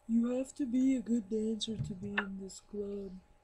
You have to be a good dancer to be in this club.